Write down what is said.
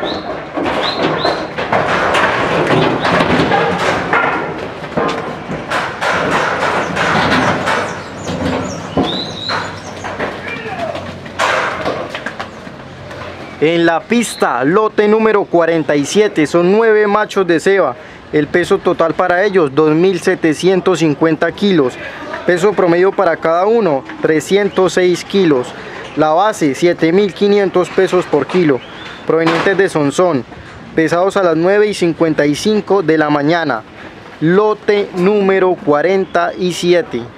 En la pista, lote número 47, son 9 machos de ceba. El peso total para ellos, 2.750 kilos. Peso promedio para cada uno, 306 kilos. La base, 7.500 pesos por kilo. Provenientes de Sonsón. Pesados a las 9:55 de la mañana. Lote número 47.